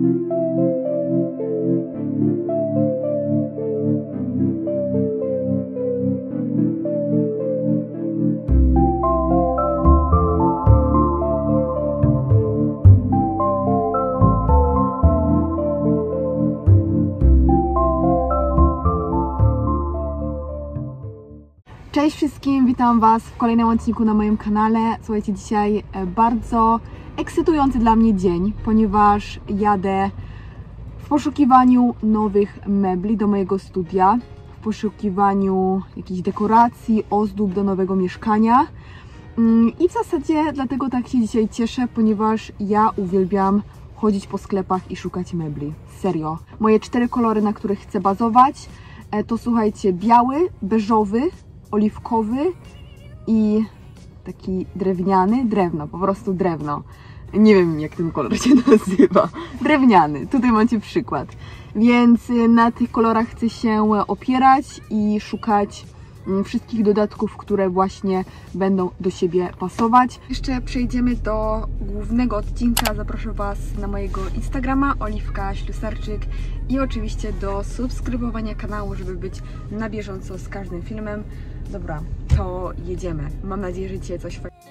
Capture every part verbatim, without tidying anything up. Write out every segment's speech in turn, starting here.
Cześć wszystkim, witam Was w kolejnym odcinku na moim kanale. Słuchajcie, dzisiaj bardzo ekscytujący dla mnie dzień, ponieważ jadę w poszukiwaniu nowych mebli do mojego studia, w poszukiwaniu jakichś dekoracji, ozdób do nowego mieszkania. I w zasadzie dlatego tak się dzisiaj cieszę, ponieważ ja uwielbiam chodzić po sklepach i szukać mebli. Serio. Moje cztery kolory, na których chcę bazować, to słuchajcie, biały, beżowy, oliwkowy i taki drewniany, drewno, po prostu drewno. Nie wiem, jak ten kolor się nazywa. Drewniany, tutaj macie przykład. Więc na tych kolorach chcę się opierać i szukać wszystkich dodatków, które właśnie będą do siebie pasować. Jeszcze przejdziemy do głównego odcinka. Zaproszę Was na mojego Instagrama Oliwka Ślusarczyk i oczywiście do subskrybowania kanału, żeby być na bieżąco z każdym filmem. Dobra, to jedziemy. Mam nadzieję, że dzisiaj coś fajnego.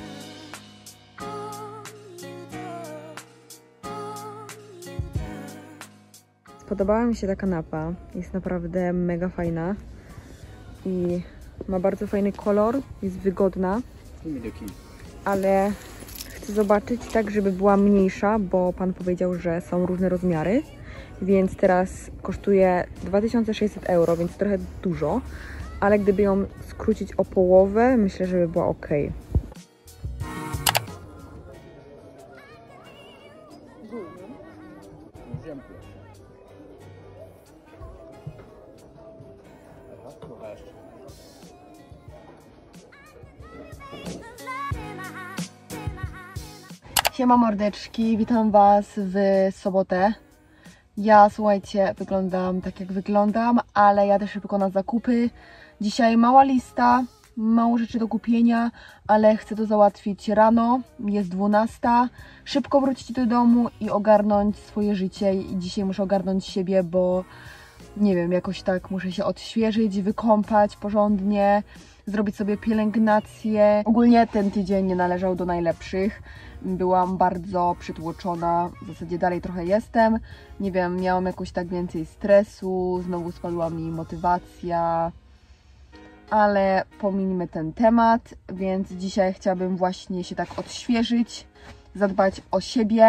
Spodobała mi się ta kanapa. Jest naprawdę mega fajna. I ma bardzo fajny kolor, jest wygodna, ale chcę zobaczyć tak, żeby była mniejsza, bo Pan powiedział, że są różne rozmiary, więc teraz kosztuje dwa tysiące sześćset euro, więc trochę dużo, ale gdyby ją skrócić o połowę, myślę, że by była ok. Siema mordeczki, witam Was w sobotę. Ja, słuchajcie, wyglądam tak jak wyglądam, ale jadę szybko na zakupy. Dzisiaj mała lista, mało rzeczy do kupienia, ale chcę to załatwić rano, jest dwunasta. Szybko wrócić do domu i ogarnąć swoje życie. I dzisiaj muszę ogarnąć siebie, bo nie wiem, jakoś tak muszę się odświeżyć, wykąpać porządnie, zrobić sobie pielęgnację. Ogólnie ten tydzień nie należał do najlepszych. Byłam bardzo przytłoczona, w zasadzie dalej trochę jestem. Nie wiem, miałam jakoś tak więcej stresu, znowu spadła mi motywacja. Ale pominijmy ten temat, więc dzisiaj chciałabym właśnie się tak odświeżyć, zadbać o siebie.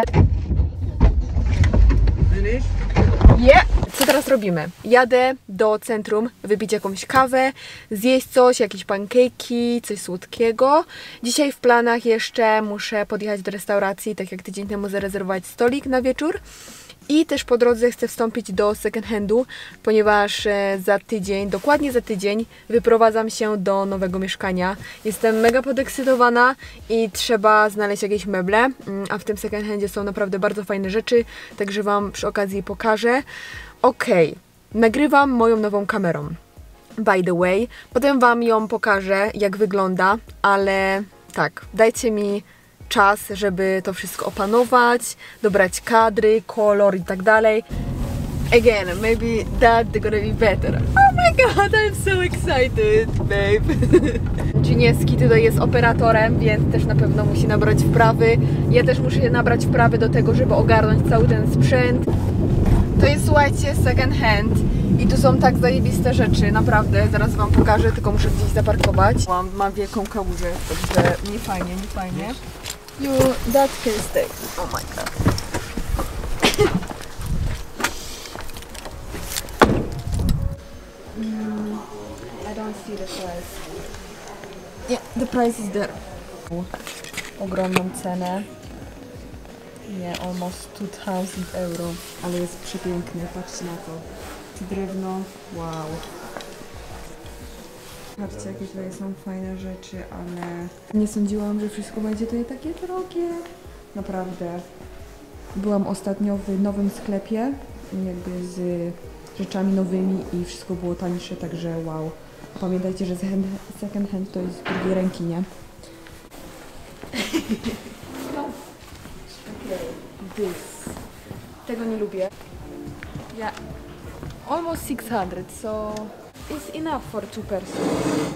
Yeah. Co teraz robimy? Jadę do centrum wypić jakąś kawę, zjeść coś, jakieś pancake'i, coś słodkiego. Dzisiaj w planach jeszcze muszę podjechać do restauracji, tak jak tydzień temu zarezerwować stolik na wieczór. I też po drodze chcę wstąpić do second handu, ponieważ za tydzień, dokładnie za tydzień wyprowadzam się do nowego mieszkania. Jestem mega podekscytowana i trzeba znaleźć jakieś meble, a w tym second handzie są naprawdę bardzo fajne rzeczy, także Wam przy okazji pokażę. Okej, nagrywam moją nową kamerą, by the way, potem Wam ją pokażę, jak wygląda, ale tak, dajcie mi czas, żeby to wszystko opanować, dobrać kadry, kolor i tak dalej. Again, maybe that's gonna be better. Oh my god, I'm so excited, babe. Ginieski tutaj jest operatorem, więc też na pewno musi nabrać wprawy. Ja też muszę się nabrać wprawy do tego, żeby ogarnąć cały ten sprzęt. To jest, słuchajcie, second hand i tu są tak zajebiste rzeczy, naprawdę, zaraz Wam pokażę, tylko muszę gdzieś zaparkować. Mam, mam wielką kałużę, także nie fajnie, nie fajnie. You, that can stay. Oh my god. mm, I don't see the price. Yeah, the price is there. Ogromną cenę. Nie, almost two thousand euro, ale jest przepiękny, patrzcie na to. Drewno, wow. Patrzcie, jakie tutaj są fajne rzeczy, ale nie sądziłam, że wszystko będzie tutaj takie drogie. Naprawdę. Byłam ostatnio w nowym sklepie, jakby z rzeczami nowymi i wszystko było tańsze, także wow. Pamiętajcie, że second hand to jest z drugiej ręki, nie? Okay, this. Tego nie lubię. Yeah. Almost six hundred, so it's enough for two persons.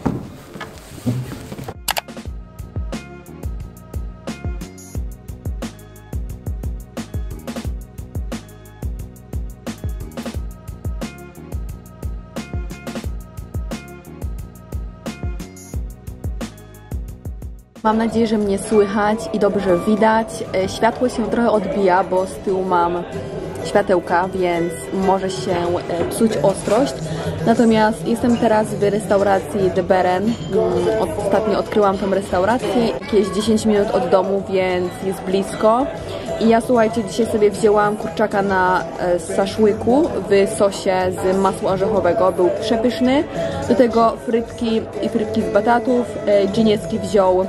Mam nadzieję, że mnie słychać i dobrze widać. Światło się trochę odbija, bo z tyłu mam światełka, więc może się psuć ostrość. Natomiast jestem teraz w restauracji The Beren. Ostatnio odkryłam tą restaurację, jakieś dziesięć minut od domu, więc jest blisko. I ja, słuchajcie, dzisiaj sobie wzięłam kurczaka na szaszłyku w sosie z masła orzechowego. Był przepyszny. Do tego frytki i frytki z batatów. Giniecki wziął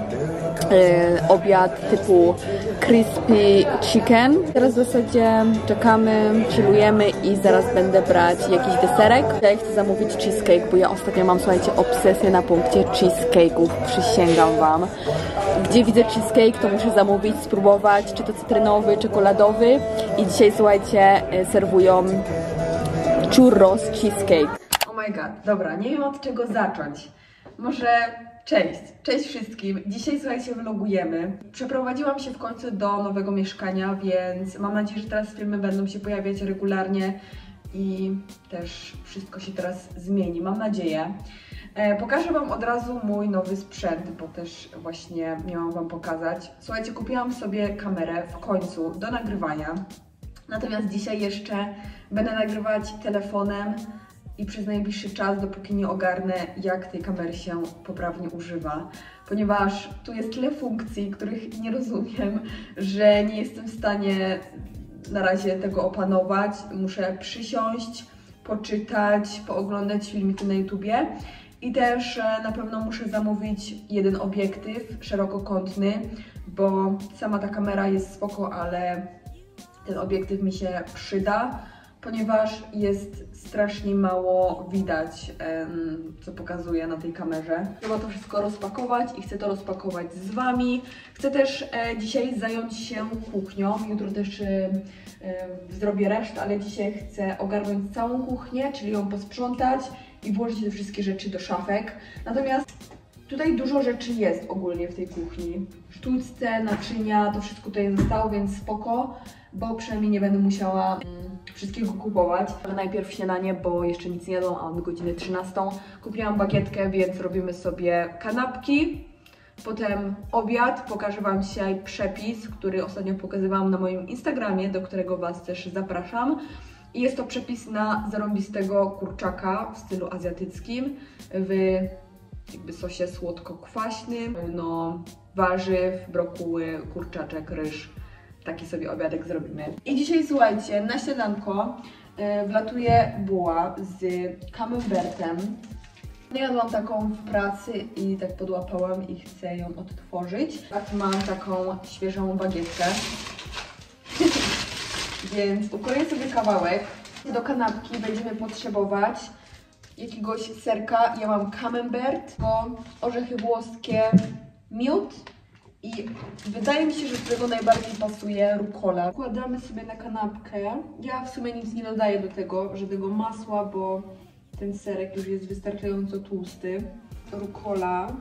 obiad typu crispy chicken. Teraz w zasadzie czekamy, chillujemy i zaraz będę brać jakiś deserek. Ja chcę zamówić cheesecake, bo ja ostatnio mam, słuchajcie, obsesję na punkcie cheesecake'ów. Przysięgam wam. Gdzie widzę cheesecake, to muszę zamówić, spróbować, czy to cytrynowy, czekoladowy. I dzisiaj, słuchajcie, serwują churros cheesecake. Oh my god, dobra, nie wiem od czego zacząć. Może... Cześć, cześć wszystkim. Dzisiaj, słuchajcie, vlogujemy. Przeprowadziłam się w końcu do nowego mieszkania, więc mam nadzieję, że teraz filmy będą się pojawiać regularnie i też wszystko się teraz zmieni, mam nadzieję. E, pokażę wam od razu mój nowy sprzęt, bo też właśnie miałam wam pokazać. Słuchajcie, kupiłam sobie kamerę w końcu do nagrywania, natomiast dzisiaj jeszcze będę nagrywać telefonem i przez najbliższy czas, dopóki nie ogarnę, jak tej kamery się poprawnie używa, ponieważ tu jest tyle funkcji, których nie rozumiem, że nie jestem w stanie na razie tego opanować. Muszę przysiąść, poczytać, pooglądać filmiki na YouTubie i też na pewno muszę zamówić jeden obiektyw szerokokątny, bo sama ta kamera jest spoko, ale ten obiektyw mi się przyda, ponieważ jest strasznie mało widać, co pokazuje na tej kamerze. Trzeba to wszystko rozpakować i chcę to rozpakować z wami. Chcę też dzisiaj zająć się kuchnią, jutro też zrobię resztę, ale dzisiaj chcę ogarnąć całą kuchnię, czyli ją posprzątać i włożyć te wszystkie rzeczy do szafek. Natomiast tutaj dużo rzeczy jest ogólnie w tej kuchni. Sztućce, naczynia, to wszystko tutaj zostało, więc spoko, bo przynajmniej nie będę musiała mm, wszystkiego kupować. Ale najpierw śniadanie, bo jeszcze nic nie jadłam, a mamy godzinę trzynastą. Kupiłam bagietkę, więc robimy sobie kanapki. Potem obiad. Pokażę wam dzisiaj przepis, który ostatnio pokazywałam na moim Instagramie, do którego was też zapraszam. I jest to przepis na zarąbistego kurczaka w stylu azjatyckim, w jakby sosie słodko-kwaśnym, no warzyw, brokuły, kurczaczek, ryż. Taki sobie obiadek zrobimy. I dzisiaj, słuchajcie, na śniadanko yy, wlatuje buła z camembertem. Jadłam taką w pracy i tak podłapałam i chcę ją odtworzyć. Tak, mam taką świeżą bagietkę. Więc ukroję sobie kawałek. Do kanapki będziemy potrzebować jakiegoś serka. Ja mam camembert, orzechy włoskie, miód i wydaje mi się, że do tego najbardziej pasuje rukola. Wkładamy sobie na kanapkę. Ja w sumie nic nie dodaję do tego, żadnego masła, bo ten serek już jest wystarczająco tłusty. Rukola.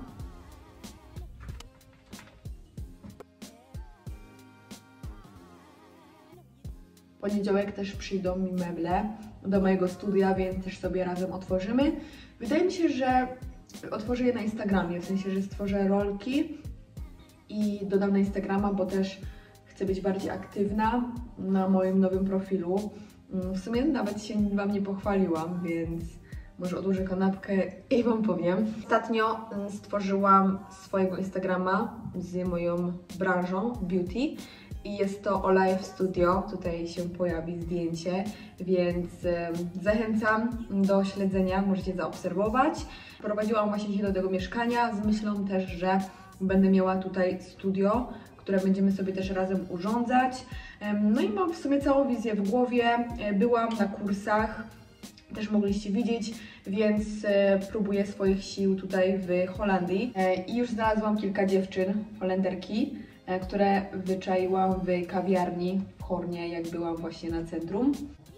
W poniedziałek też przyjdą mi meble do mojego studia, więc też sobie razem otworzymy. Wydaje mi się, że otworzę je na Instagramie, w sensie, że stworzę rolki i dodam na Instagrama, bo też chcę być bardziej aktywna na moim nowym profilu. W sumie nawet się wam nie pochwaliłam, więc może odłożę kanapkę i wam powiem. Ostatnio stworzyłam swojego Instagrama z moją branżą beauty. I jest to Olive Studio, tutaj się pojawi zdjęcie, więc zachęcam do śledzenia, możecie zaobserwować. Prowadziłam właśnie się do tego mieszkania z myślą też, że będę miała tutaj studio, które będziemy sobie też razem urządzać. No i mam w sumie całą wizję w głowie, byłam na kursach, też mogliście widzieć, więc próbuję swoich sił tutaj w Holandii. I już znalazłam kilka dziewczyn, Holenderki, które wyczaiłam w kawiarni w Hornie, jak byłam właśnie na centrum.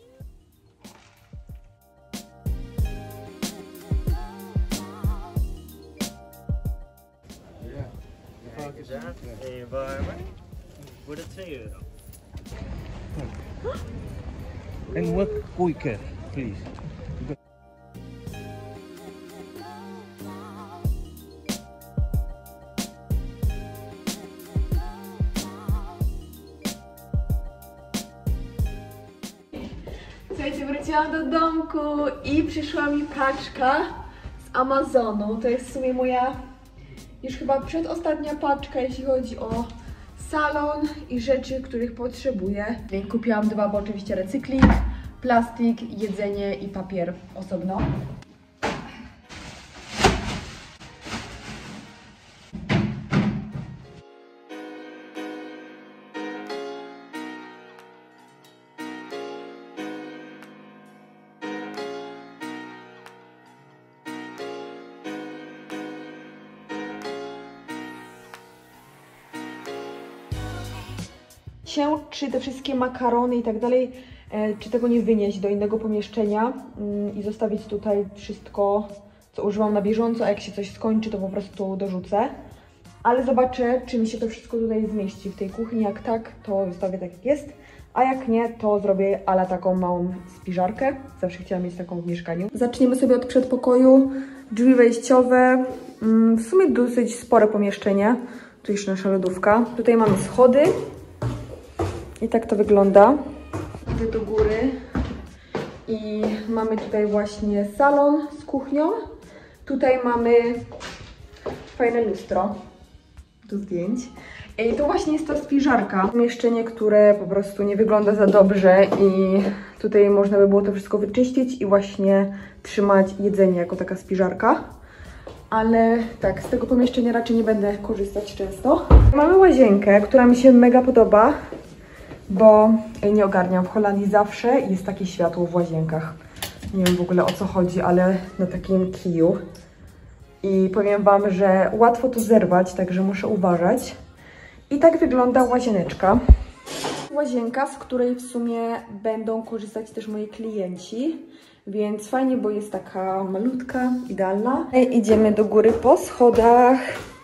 And work quicker, please. Słuchajcie, wróciłam do domku i przyszła mi paczka z Amazonu. To jest w sumie moja już chyba przedostatnia paczka, jeśli chodzi o salon i rzeczy, których potrzebuję. Kupiłam dwa, bo oczywiście recykling, plastik, jedzenie i papier osobno. Się, czy te wszystkie makarony i tak dalej, e, czy tego nie wynieść do innego pomieszczenia mm, i zostawić tutaj wszystko, co używam na bieżąco, a jak się coś skończy, to po prostu dorzucę. Ale zobaczę, czy mi się to wszystko tutaj zmieści w tej kuchni. Jak tak, to zostawię tak jak jest, a jak nie, to zrobię ala taką małą spiżarkę. Zawsze chciałam mieć taką w mieszkaniu. Zaczniemy sobie od przedpokoju. Drzwi wejściowe, mm, w sumie dosyć spore pomieszczenie. Tu jeszcze nasza lodówka. Tutaj mamy schody. I tak to wygląda. Idę do góry i mamy tutaj właśnie salon z kuchnią. Tutaj mamy fajne lustro do zdjęć. I to właśnie jest ta spiżarka. Pomieszczenie, które po prostu nie wygląda za dobrze i tutaj można by było to wszystko wyczyścić i właśnie trzymać jedzenie jako taka spiżarka. Ale tak, z tego pomieszczenia raczej nie będę korzystać często. Mamy łazienkę, która mi się mega podoba, bo nie ogarniam, w Holandii zawsze jest takie światło w łazienkach. Nie wiem w ogóle o co chodzi, ale na takim kiju. I powiem wam, że łatwo to zerwać, także muszę uważać. I tak wygląda łazieneczka. Łazienka, z której w sumie będą korzystać też moi klienci. Więc fajnie, bo jest taka malutka, idealna. I idziemy do góry po schodach.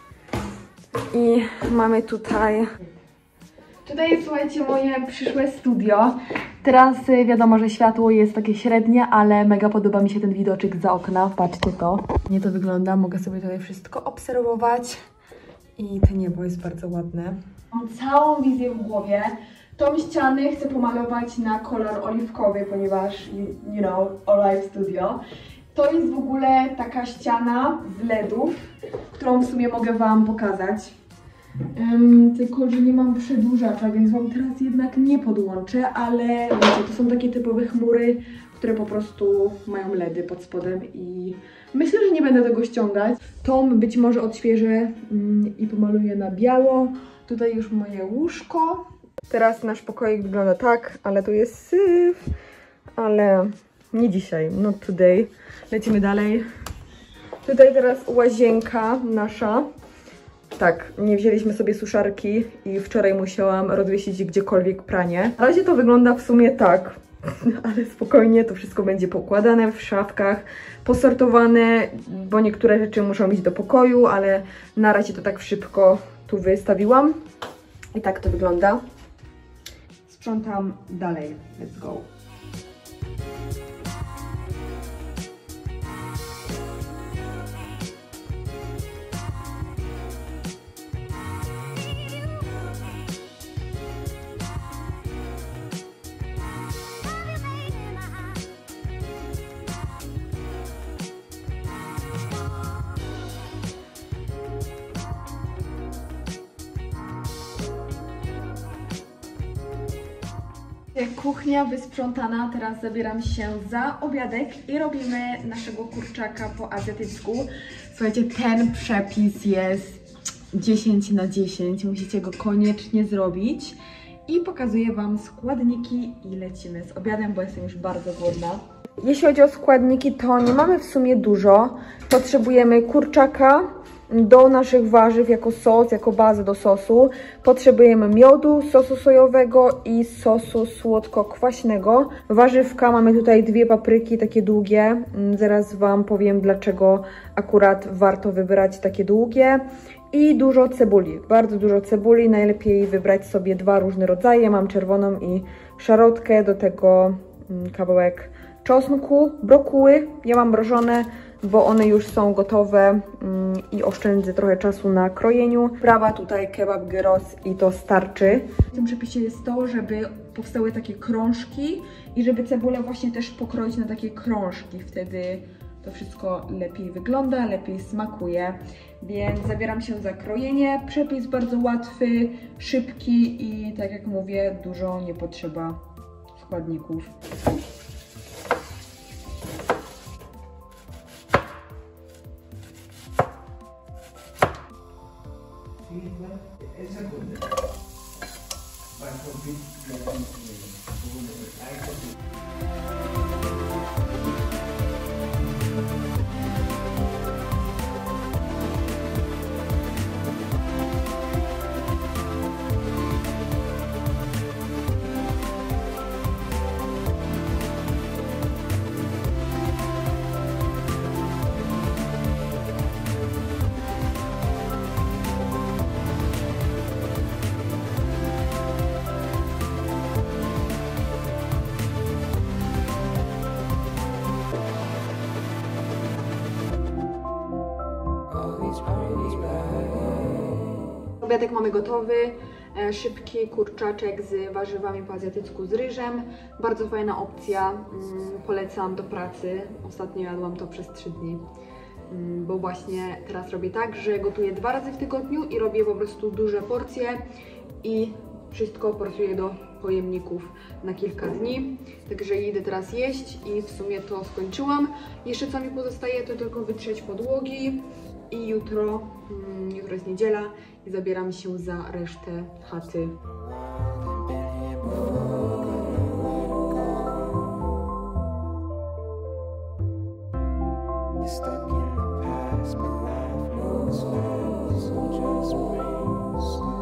I mamy tutaj... Tutaj jest, słuchajcie, moje przyszłe studio. Teraz wiadomo, że światło jest takie średnie, ale mega podoba mi się ten widoczek za okna. Patrzcie to. Nie to wygląda, mogę sobie tutaj wszystko obserwować. I to niebo jest bardzo ładne. Mam całą wizję w głowie. Tą ścianę chcę pomalować na kolor oliwkowy, ponieważ, you know, Olive Studio. To jest w ogóle taka ściana z ledów, którą w sumie mogę wam pokazać. Um, tylko, że nie mam przedłużacza, więc wam teraz jednak nie podłączę, ale wiecie, to są takie typowe chmury, które po prostu mają ledy pod spodem i myślę, że nie będę tego ściągać. Tą być może odświeżę um, i pomaluję na biało. Tutaj już moje łóżko. Teraz nasz pokoik wygląda tak, ale tu jest syf, ale nie dzisiaj, not today. Lecimy dalej. Tutaj teraz łazienka nasza. Tak, nie wzięliśmy sobie suszarki i wczoraj musiałam rozwiesić gdziekolwiek pranie. Na razie to wygląda w sumie tak, ale spokojnie to wszystko będzie poukładane w szafkach, posortowane, bo niektóre rzeczy muszą iść do pokoju, ale na razie to tak szybko tu wystawiłam. I tak to wygląda. Sprzątam dalej. Let's go. Kuchnia wysprzątana, teraz zabieram się za obiadek i robimy naszego kurczaka po azjatycku. Słuchajcie, ten przepis jest dziesięć na dziesięć, musicie go koniecznie zrobić. I pokazuję wam składniki i lecimy z obiadem, bo jestem już bardzo głodna. Jeśli chodzi o składniki, to nie mamy w sumie dużo. Potrzebujemy kurczaka, Do naszych warzyw jako sos, jako bazę do sosu potrzebujemy miodu, sosu sojowego i sosu słodko-kwaśnego. Warzywka mamy tutaj dwie papryki, takie długie. Zaraz Wam powiem, dlaczego akurat warto wybrać takie długie. I dużo cebuli, bardzo dużo cebuli. Najlepiej wybrać sobie dwa różne rodzaje. Mam czerwoną i szarotkę, do tego kawałek czosnku, brokuły. Ja mam mrożone, bo one już są gotowe i oszczędzę trochę czasu na krojeniu. Prawa tutaj kebab gyros i to starczy. W tym przepisie jest to, żeby powstały takie krążki i żeby cebulę właśnie też pokroić na takie krążki. Wtedy to wszystko lepiej wygląda, lepiej smakuje. Więc zabieram się za krojenie. Przepis bardzo łatwy, szybki i tak jak mówię, dużo nie potrzeba składników. Obiadek mamy gotowy, e, szybki kurczaczek z warzywami po azjatycku z ryżem. Bardzo fajna opcja, mm, polecam do pracy. Ostatnio jadłam to przez trzy dni, mm, bo właśnie teraz robię tak, że gotuję dwa razy w tygodniu i robię po prostu duże porcje i wszystko porcjuję do pojemników na kilka dni. Także idę teraz jeść i w sumie to skończyłam. Jeszcze co mi pozostaje, to tylko wytrzeć podłogi. I jutro, mm, jutro jest niedziela i zabieram się za resztę chaty. Stuck in the past, but life moves fast, so just breathe.